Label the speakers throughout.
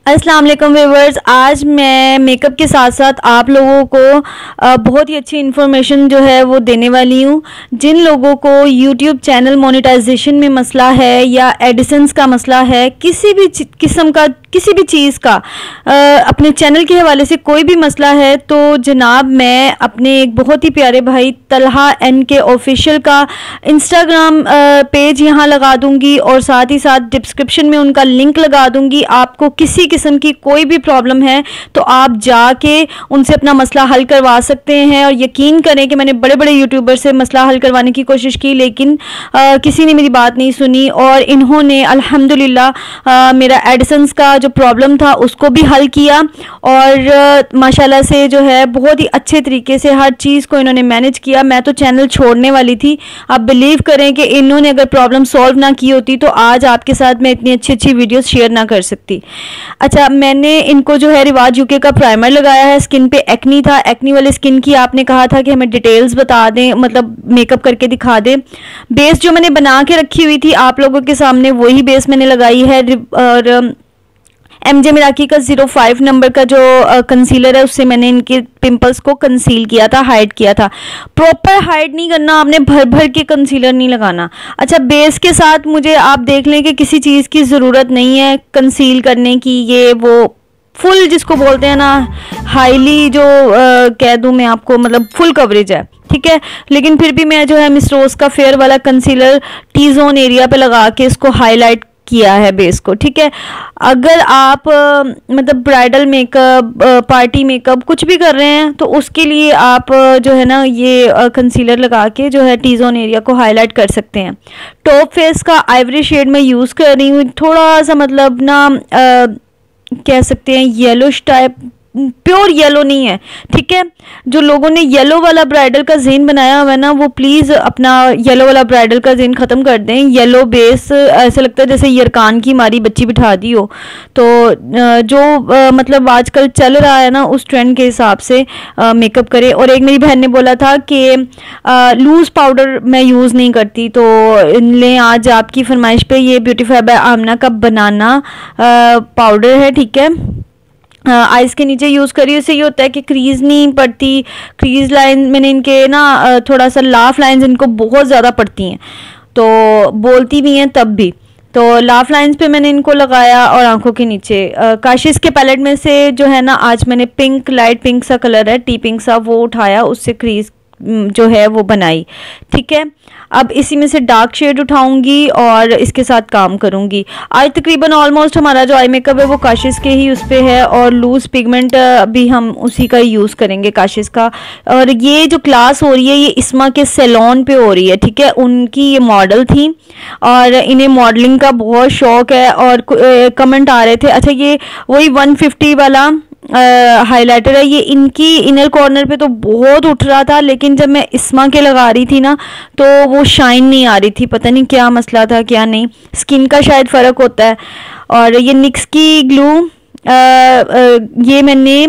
Speaker 1: अस्सलाम वालेकुम व्यूवर्स, आज मैं मेकअप के साथ साथ आप लोगों को बहुत ही अच्छी इन्फॉर्मेशन जो है वो देने वाली हूँ। जिन लोगों को यूट्यूब चैनल मोनेटाइजेशन में मसला है या एडिसेंस का मसला है, किसी भी किस्म का किसी भी चीज़ का अपने चैनल के हवाले से कोई भी मसला है, तो जनाब मैं अपने एक बहुत ही प्यारे भाई तलहा एन के ऑफिशियल का इंस्टाग्राम पेज यहाँ लगा दूँगी और साथ ही साथ डिस्क्रिप्शन में उनका लिंक लगा दूँगी। आपको किसी किस्म की कोई भी प्रॉब्लम है तो आप जाके उनसे अपना मसला हल करवा सकते हैं। और यकीन करें कि मैंने बड़े बड़े यूट्यूबर से मसला हल करवाने की कोशिश की, लेकिन किसी ने मेरी बात नहीं सुनी और इन्होंने अल्हम्दुलिल्लाह मेरा एडिसन्स का जो प्रॉब्लम था उसको भी हल किया और माशाल्लाह से जो है बहुत ही अच्छे तरीके से हर चीज़ को इन्होंने मैनेज किया। मैं तो चैनल छोड़ने वाली थी, आप बिलीव करें कि इन्होंने अगर प्रॉब्लम सॉल्व ना की होती तो आज आपके साथ मैं इतनी अच्छी अच्छी वीडियोस शेयर ना कर सकती। अच्छा, मैंने इनको जो है रिवाज यूके का प्राइमर लगाया है। स्किन पे एक्नी था, एक्नी वाले स्किन की आपने कहा था कि हमें डिटेल्स बता दें, मतलब मेकअप करके दिखा दें। बेस जो मैंने बना के रखी हुई थी आप लोगों के सामने वही बेस मैंने लगाई है और एमजे मिराकी का 05 नंबर का जो कंसीलर है उससे मैंने इनके पिंपल्स को कंसील किया था, हाइड किया था। प्रॉपर हाइड नहीं करना आपने, भर भर के कंसीलर नहीं लगाना। अच्छा, बेस के साथ मुझे आप देख लें कि किसी चीज़ की ज़रूरत नहीं है कंसील करने की, ये वो फुल जिसको बोलते हैं ना हाईली जो कह दूँ मैं आपको, मतलब फुल कवरेज है, ठीक है। लेकिन फिर भी मैं जो है मिस रोज का फेयर वाला कंसीलर टी जोन एरिया पे लगा के इसको हाईलाइट किया है बेस को, ठीक है। अगर आप मतलब ब्राइडल मेकअप, पार्टी मेकअप कुछ भी कर रहे हैं तो उसके लिए आप जो है ना ये कंसीलर लगा के जो है टी जोन एरिया को हाईलाइट कर सकते हैं। टॉप फेस का आइवरी शेड में यूज़ कर रही हूँ, थोड़ा सा मतलब ना कह सकते हैं येलोश टाइप, प्योर येलो नहीं है, ठीक है। जो लोगों ने येलो वाला ब्राइडल का जेन बनाया हुआ है ना, वो प्लीज़ अपना येलो वाला ब्राइडल का जेन ख़त्म कर दें। येलो बेस ऐसा लगता है जैसे यरकान की हमारी बच्ची बिठा दी हो। तो जो मतलब आजकल चल रहा है ना उस ट्रेंड के हिसाब से मेकअप करें। और एक मेरी बहन ने बोला था कि लूज़ पाउडर मैं यूज़ नहीं करती, तो लें आज आपकी फरमाइश पे ये ब्यूटीफाई बाय आमना का बनाना पाउडर है, ठीक है। आइज़ के नीचे यूज़ करी, उससे ये होता है कि क्रीज़ नहीं पड़ती। क्रीज़ लाइन मैंने इनके ना थोड़ा सा लाफ लाइंस इनको बहुत ज़्यादा पड़ती हैं, तो बोलती भी हैं तब भी, तो लाफ लाइंस पे मैंने इनको लगाया। और आंखों के नीचे काशिश के पैलेट में से जो है ना आज मैंने पिंक, लाइट पिंक सा कलर है, टी पिंक सा, वो उठाया, उससे क्रीज़ जो है वो बनाई, ठीक है। अब इसी में से डार्क शेड उठाऊंगी और इसके साथ काम करूंगी। आज तकरीबन ऑलमोस्ट हमारा जो आई मेकअप है वो काशिश के ही उस पे है और लूज पिगमेंट भी हम उसी का ही यूज़ करेंगे, काशिश का। और ये जो क्लास हो रही है ये इस्मा के सैलून पे हो रही है, ठीक है। उनकी ये मॉडल थी और इन्हें मॉडलिंग का बहुत शौक है और कमेंट आ रहे थे। अच्छा, ये वही 150 वाला हाइलाइटर है, ये इनकी इनर कॉर्नर पे तो बहुत उठ रहा था, लेकिन जब मैं इस्मा के लगा रही थी ना तो वो शाइन नहीं आ रही थी, पता नहीं क्या मसला था क्या नहीं, स्किन का शायद फ़र्क होता है। और ये निक्स की ग्लू ये मैंने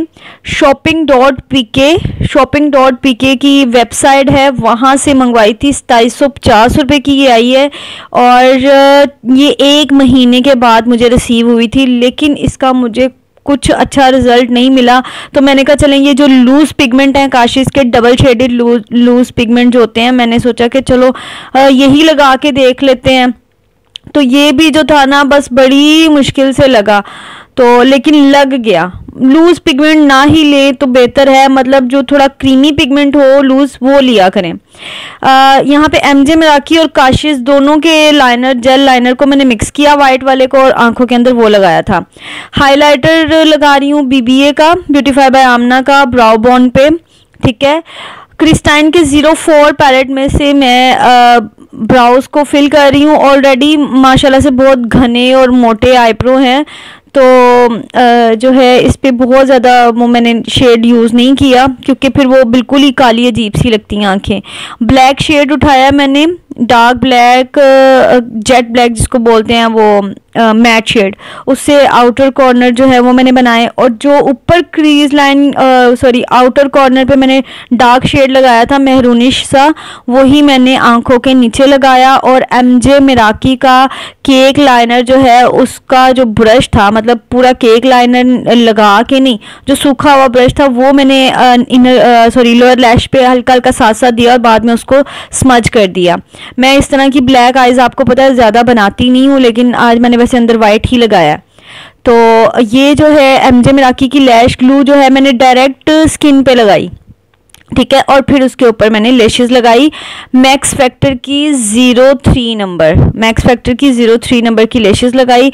Speaker 1: शॉपिंग.pk की वेबसाइट है वहाँ से मंगवाई थी, 2750 रुपये की ये आई है और ये 1 महीने के बाद मुझे रिसीव हुई थी, लेकिन इसका मुझे कुछ अच्छा रिजल्ट नहीं मिला। तो मैंने कहा चलें ये जो लूज़ पिगमेंट हैं काशिश के, डबल शेडेड लूज़ पिगमेंट जो होते हैं, मैंने सोचा कि चलो यही लगा के देख लेते हैं। तो ये भी जो था ना बस बड़ी मुश्किल से लगा, तो लेकिन लग गया। लूज़ पिगमेंट ना ही ले तो बेहतर है, मतलब जो थोड़ा क्रीमी पिगमेंट हो लूज़ वो लिया करें। यहाँ पे एमजे मिराकी और काशिश दोनों के लाइनर, जेल लाइनर को मैंने मिक्स किया, वाइट वाले को, और आंखों के अंदर वो लगाया था। हाइलाइटर लगा रही हूँ बीबीए का, ब्यूटीफाई बाय आमना का, ब्राउ बॉन पे, ठीक है। क्रिस्टाइन के 04 पैलेट में से मैं ब्राउज को फिल कर रही हूँ। ऑलरेडी माशाल्लाह से बहुत घने और मोटे आईब्रो हैं, तो जो है इस पे बहुत ज़्यादा वो मैंने शेड यूज़ नहीं किया क्योंकि फिर वो बिल्कुल ही काली अजीब सी लगती हैं आँखें। ब्लैक शेड उठाया मैंने डार्क ब्लैक, जेट ब्लैक जिसको बोलते हैं, वो मैट शेड, उससे आउटर कॉर्नर जो है वो मैंने बनाए। और जो ऊपर crease line sorry outer corner पे मैंने डार्क शेड लगाया था मेहरूनिश सा, वही मैंने आंखों के नीचे लगाया। और एमजे मिराकी का केक लाइनर जो है उसका जो ब्रश था, मतलब पूरा केक लाइनर लगा के नहीं, जो सूखा हुआ ब्रश था वो मैंने इनर सॉरी लोअर लैश पे हल्का हल्का साथ साथ दिया और बाद में उसको स्मज कर दिया। मैं इस तरह की ब्लैक आईज आपको पता है ज़्यादा बनाती नहीं हूँ, लेकिन आज मैंने वैसे अंदर वाइट ही लगाया। तो ये जो है एमजे मिराकी की लैश ग्लू जो है मैंने डायरेक्ट स्किन पे लगाई, ठीक है। और फिर उसके ऊपर मैंने लेशेस लगाई मैक्स फैक्टर की 03 नंबर, मैक्स फैक्टर की 03 नंबर की लेशेस लगाई।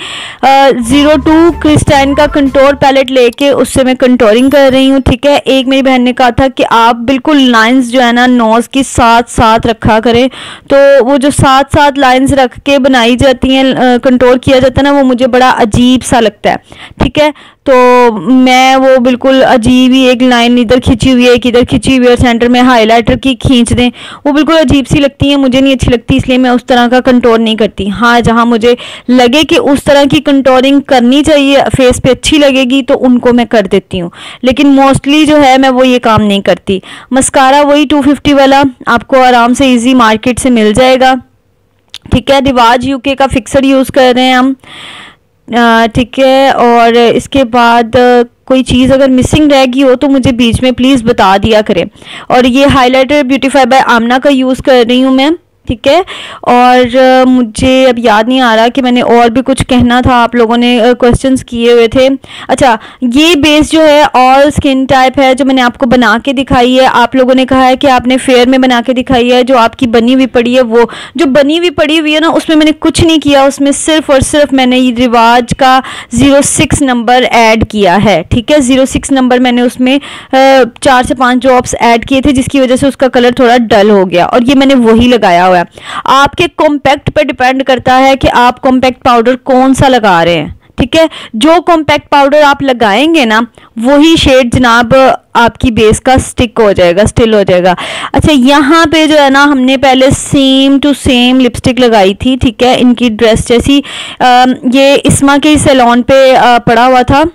Speaker 1: 02 क्रिस्टाइन का कंटोर पैलेट लेके उससे मैं कंटोरिंग कर रही हूँ, ठीक है। एक मेरी बहन ने कहा था कि आप बिल्कुल लाइंस जो है ना नोज की साथ साथ रखा करें, तो वो जो साथ साथ लाइंस रख के बनाई जाती हैं, कंटोर किया जाता है ना, वो मुझे बड़ा अजीब सा लगता है, ठीक है। तो मैं वो बिल्कुल अजीब ही एक लाइन इधर खिंची हुई है, एक इधर खिंची हुई है और सेंटर में हाईलाइटर की खींच दें, वो बिल्कुल अजीब सी लगती है, मुझे नहीं अच्छी लगती, इसलिए मैं उस तरह का कंटोर नहीं करती। हाँ, जहाँ मुझे लगे कि उस तरह की कंटोरिंग करनी चाहिए, फेस पे अच्छी लगेगी, तो उनको मैं कर देती हूँ, लेकिन मोस्टली जो है मैं वो ये काम नहीं करती। मस्कारा वही 250 वाला आपको आराम से ईजी मार्केट से मिल जाएगा, ठीक है। रिवाज यूके का फिक्सर यूज़ कर रहे हैं हम, ठीक है। और इसके बाद कोई चीज़ अगर मिसिंग रह गई हो तो मुझे बीच में प्लीज़ बता दिया करें। और ये हाइलाइटर ब्यूटीफाई बाय आमना का यूज़ कर रही हूँ मैं, ठीक है। और मुझे अब याद नहीं आ रहा कि मैंने और भी कुछ कहना था, आप लोगों ने क्वेश्चंस किए हुए थे। अच्छा, ये बेस जो है ऑल स्किन टाइप है, जो मैंने आपको बना के दिखाई है। आप लोगों ने कहा है कि आपने फेयर में बना के दिखाई है, जो आपकी बनी हुई पड़ी है, वो जो बनी हुई पड़ी हुई है ना, उसमें मैंने कुछ नहीं किया, उसमें सिर्फ और सिर्फ मैंने ये रिवाज का 06 नंबर ऐड किया है, ठीक है। 06 नंबर मैंने उसमें 4 से 5 ड्रॉप्स ऐड किए थे, जिसकी वजह से उसका कलर थोड़ा डल हो गया, और ये मैंने वही लगाया। आपके कॉम्पैक्ट पे डिपेंड करता है कि आप कॉम्पैक्ट पाउडर कौन सा लगा रहे हैं, ठीक है। जो कॉम्पैक्ट पाउडर आप लगाएंगे ना, वही शेड जनाब आपकी बेस का स्टिक हो जाएगा, स्टिल हो जाएगा। अच्छा, यहाँ पे जो है ना हमने पहले सेम टू सेम लिपस्टिक लगाई थी, ठीक है, इनकी ड्रेस जैसी। ये इस्मा के सैलून पे पड़ा हुआ था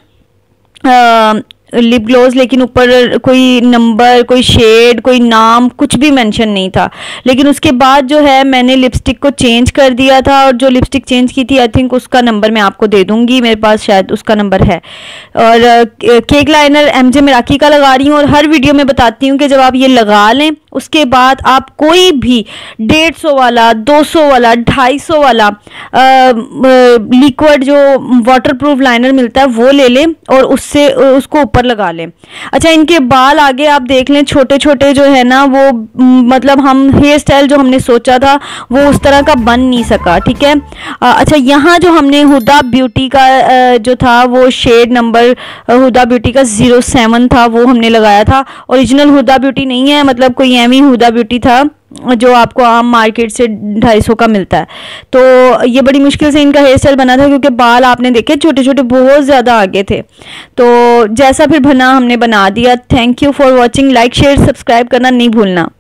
Speaker 1: लिप ग्लोज, लेकिन ऊपर कोई नंबर, कोई शेड, कोई नाम कुछ भी मेंशन नहीं था। लेकिन उसके बाद जो है मैंने लिपस्टिक को चेंज कर दिया था, और जो लिपस्टिक चेंज की थी आई थिंक उसका नंबर मैं आपको दे दूंगी, मेरे पास शायद उसका नंबर है। और केक लाइनर एमजे मिराकी का लगा रही हूँ, और हर वीडियो में बताती हूँ कि जब आप ये लगा लें उसके बाद आप कोई भी 150 वाला, 200 वाला, 250 वाला लिक्विड जो वाटरप्रूफ लाइनर मिलता है वो ले लें और उससे उसको ऊपर लगा लें। अच्छा, इनके बाल आगे आप देख लें, छोटे छोटे जो है ना, वो मतलब हम हेयर स्टाइल जो हमने सोचा था वो उस तरह का बन नहीं सका, ठीक है। अच्छा, यहाँ जो हमने हुदा ब्यूटी का जो था वो शेड नंबर हुदा ब्यूटी का 07 था, वो हमने लगाया था। ओरिजिनल हुदा ब्यूटी नहीं है, मतलब कोई एमी हुदा ब्यूटी था जो आपको आम मार्केट से 250 का मिलता है। तो ये बड़ी मुश्किल से इनका हेयर स्टाइल बना था, क्योंकि बाल आपने देखे छोटे छोटे बहुत ज़्यादा आगे थे। तो जैसा फिर बना हमने बना दिया। Thank you for watching. Like share subscribe करना नहीं भूलना।